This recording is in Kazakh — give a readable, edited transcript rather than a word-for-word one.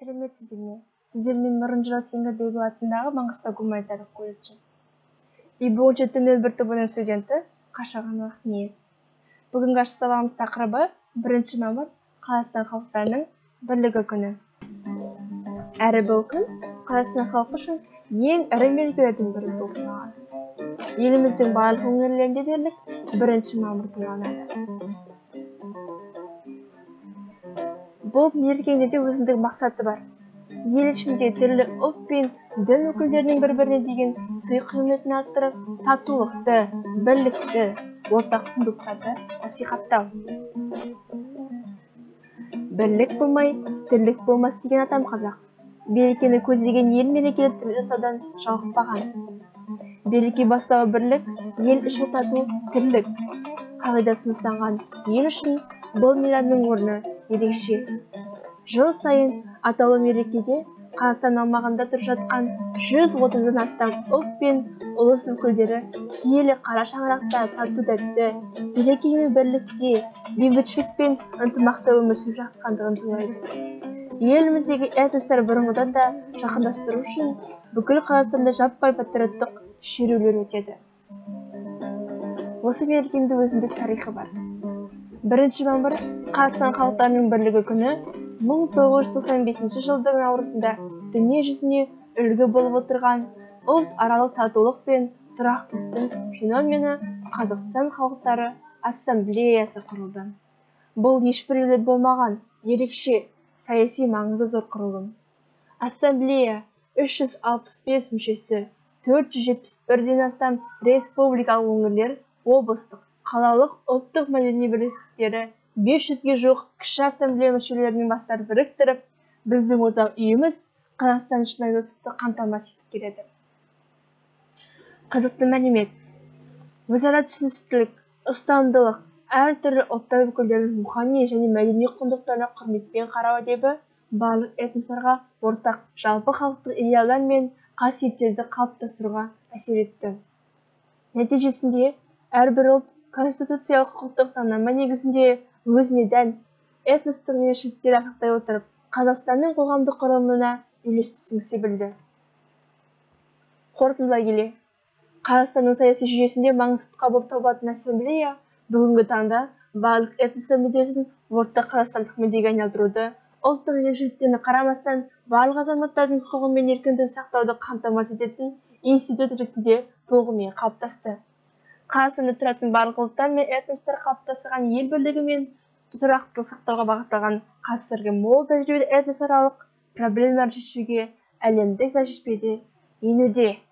Сәлеметсіздер ме? Сіздермен Нұрын Жырасенға Бейбіл атындағы Маңғыстау гуманитарлық колледжі. ИБ 1701 тобының студенті Қашаған Ниет. Бүгінгі ашық сабағымыз тақырыбы 1 мамыр Қазақстан халықтарының бірлігі күні. Әрі бұл күн Қазақстан халқы үшін ең ірі мерекелердің бірі болып саналады. Еліміздің барлық өңірлерінде дерлік 1 мамыр тойланады. Бұл мерекелерде өзіндік мақсаты бар. Ел ішінде түрлі ұлт пен дін өкілдерінің бір-біріне деген сый құрметін арттырып, татулықты, бірлікті, ортақ құндылықтарды насихаттау. Бірлік болмай, тірлік болмас деген атам қазақ. Берекені көздеген ел мерекелі тірлік жасаудан жалықпаған. Береке бастауы бірлік, ел үшін тату тірлік қағидасын ұстанған ел үшін бұл мейрамның орны ерекше. Жыл сайын атаулы мерекеде Қазақстан аумағында тұрып жатқан 130-дан астам ұлт пен ұлыс өкілдері киелі қара шаңырақта тату-тәтті, береке мен бірлікте, бейбітшілік пен ынтымақта өмір сүріп жатқандығын тойлайды. Еліміздегі этностар бұрынғыдан да жақындастыру үшін бүкіл Қазақстанда жаппай патриоттық шерулер өтеді. Осы мерекенің өзіндік тарихы бар. 1 мамыр Қазақстан халықтарының бірлігі күні 1995 жылдың наурызында дүние жүзіне үлгі болып отырған ұлт аралық татулық пен тұрақтылықтың феномені Қазақстан халықтары ассамблеясы құрылды. Бұл ешбір елде болмаған ерекше саяси маңызы зор құрылым. Ассамблея 365 мүшесі, 471-ден астам республикалық өңірлер, облыстық, қалалық ұлттық мәдени бірлестіктері, 500-ге жуық кіші ассамблея мүшелерінің бастарын біріктіріп, біздің ортақ үйіміз Қазақстан шынайы достықты қамтамасыз етіп келеді. Қызықты мәлімет. Өзара түсіністік, ұстамдылық, әртүрлі ұлттар өкілдерінің рухани және мәдени құндылықтарына құрметпен қарау әдебі барлық этностарға ортақ жалпы халықтық идеалдар мен қасиеттерді қалыптастыруға әсер етті. Нәтижесінде әрбір ұлт конституциялық құқықтық заңнама негізінде өзіне тән этностық ерекшеліктерін сақтай отырып, Қазақстанның қоғамдық құрылымына үйлесті сіңісе білді. Қорытындылай келе, Қазақстанның саяси жүйесінде маңызды тұлға болып табылатын ассамблея бүгінгі таңда барлық этностар мүддесін ортақ қазақстандық мүддеге айналдыруды, ұлттық ерекшеліктеріне қарамастан барлық азаматтардың құқығы мен еркіндігін сақтауды қамтамасыз ететін институт ретінде толығымен қалыптасты. Қазақстанда тұратын барлық ұлттар мен этностар қалыптастырған ел бірлігі мен тұрақтылық сақтауға бағытталған қазіргі мол тәжірибелі этносаралық проблемаларды шешуге әлемдік тәжірибеде енуде.